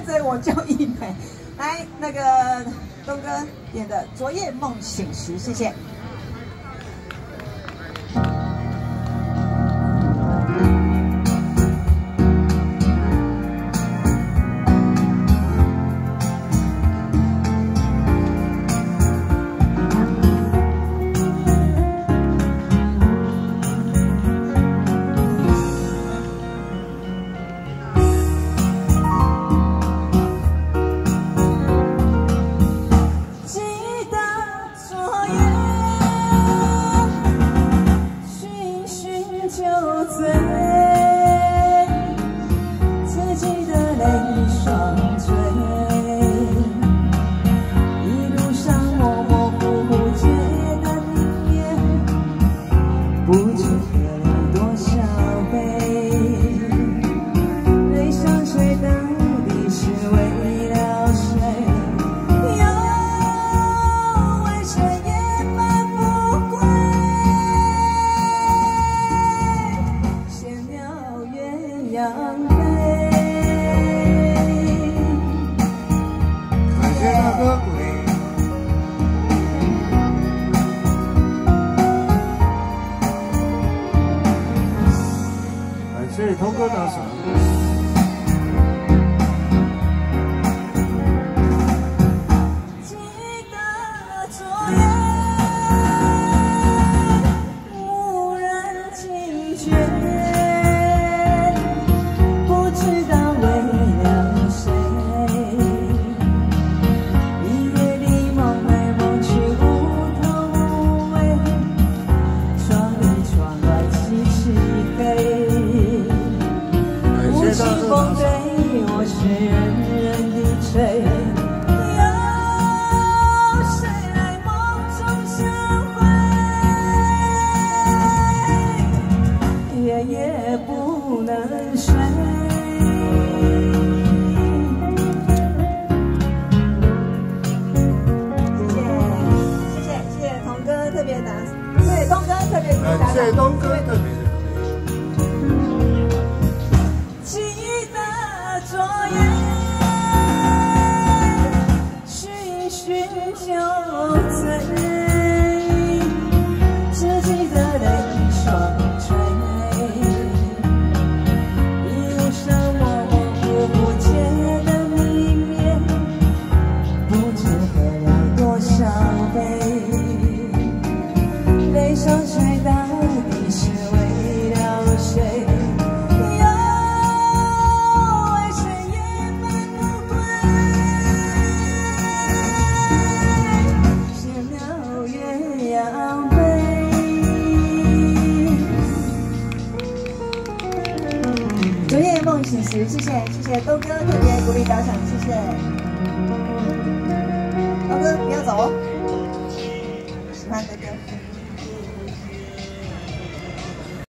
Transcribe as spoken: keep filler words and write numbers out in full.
跟着我就一美。来，那个东哥点的《昨夜梦醒时》，谢谢。 谢谢通哥打赏。 记得昨夜无人听觉，不知道为了谁，一夜里梦来梦去无头无尾，窗里窗外漆漆黑。清风对我是人人的吹，有谁来梦中相会，夜夜不能睡。谢谢谢谢谢谢童哥特别打，谢谢东哥特别打赏， 谢谢东哥特别。 昨夜醺醺酒醉，只记得泪双垂，一路上模模糊糊间的迷眠，不知喝了多少杯，悲伤谁到底是为了谁？昨夜梦醒时，谢谢谢谢东哥特别鼓励打赏，谢谢。